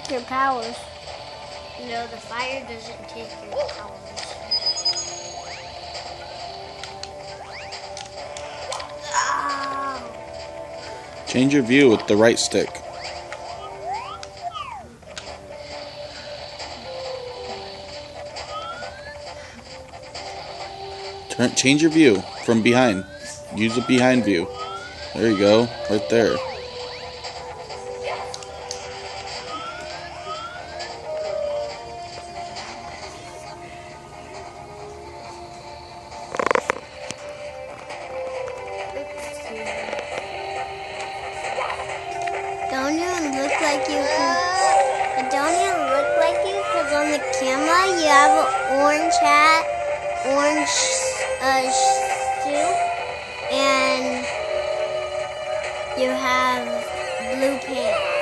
take your powers. No, the fire doesn't take your powers. Ow. Change your view with the right stick. Change your view from behind. Use the behind view. There you go, right there. Don't even look like you. It don't even look like you because on the camera you have an orange hat, orange suit, and you have blue pants.